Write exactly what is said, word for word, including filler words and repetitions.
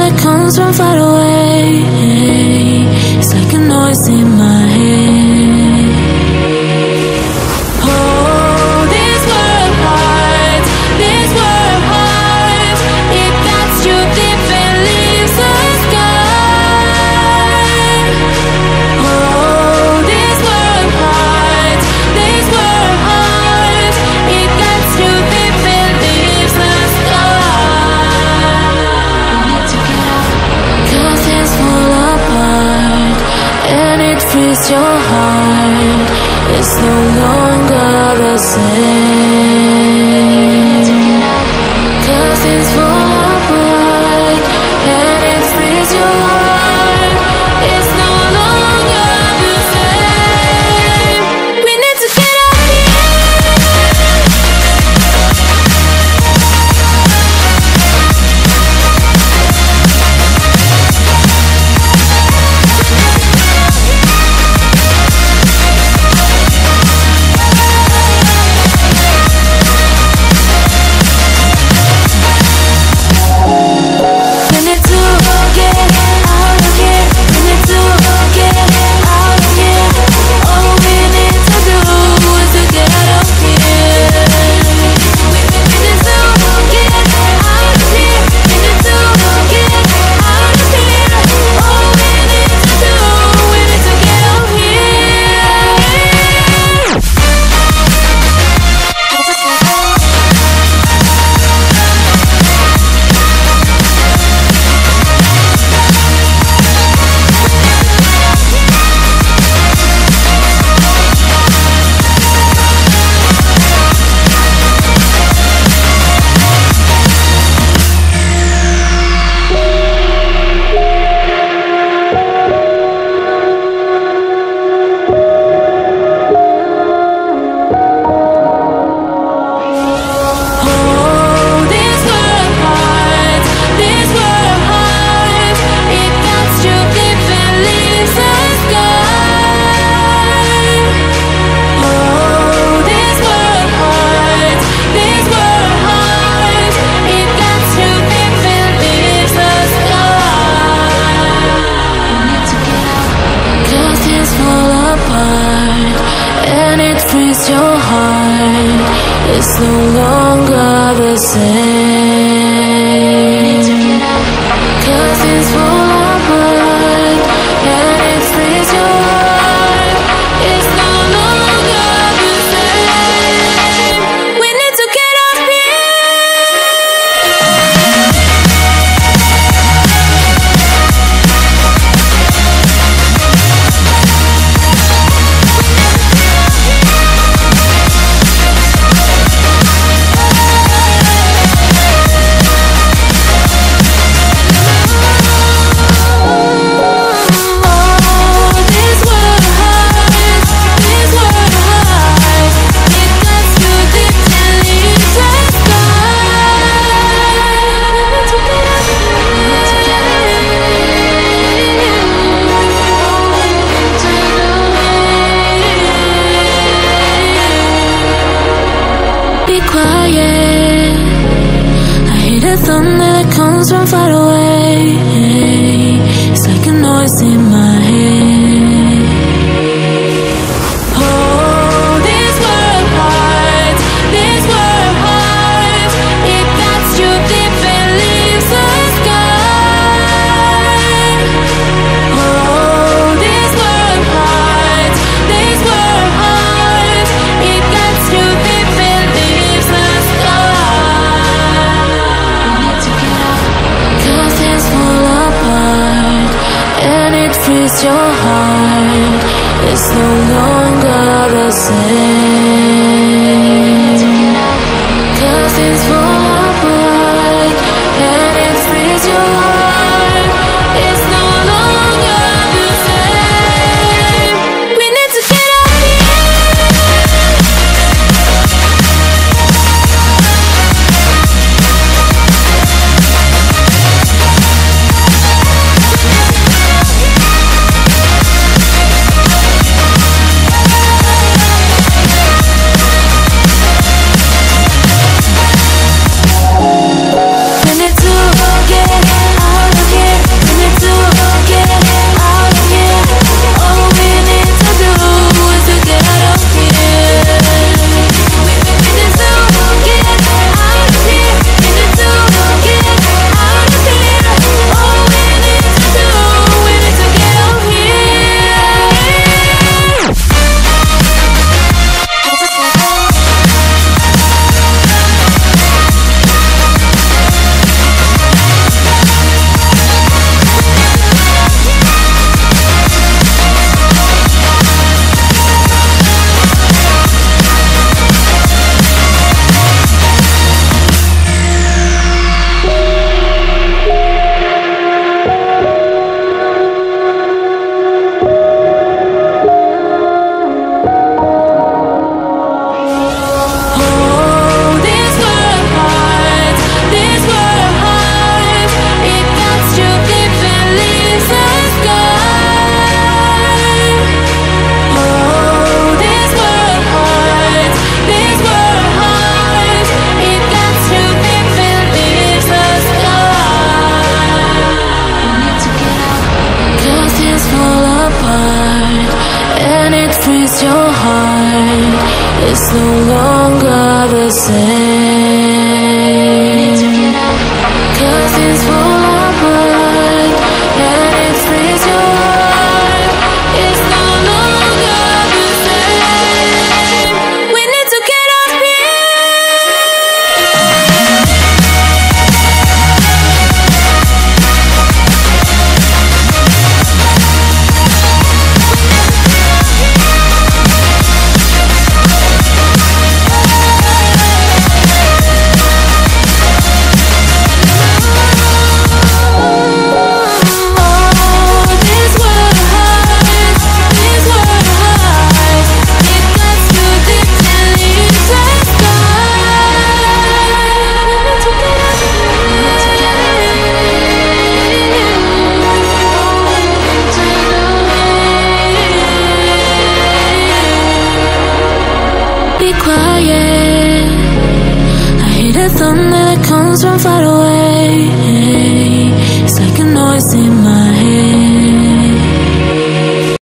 that comes from far away. It's like a noise in my head. Oh, this world hurts, this world hurts. It cuts you deep and leaves a scar. Oh, this world hurts, this world hurts. It cuts you deep and leaves a scar. Cause things fall apart and it frees your heart. It's no longer the same. Cause things fall apart and it frees your heart. It's no longer the same. We need to get up your heart. It's no longer the same. Cause things fall apart and it frees your heart. It's no longer the same. We need to get up quiet. I hear the thunder that comes from far away. It's like a noise in my head. Oh, this world hurts, this world hurts. It cuts you deep and leaves a scar. Oh, this world hurts, this world hurts. It cuts you deep and leaves a frees your heart. It's no longer the same. Cause things fall apart and it frees your heart. It's no longer the same. We need to get up here. quiet. I hear the thunder that comes from far away. It's like a noise in my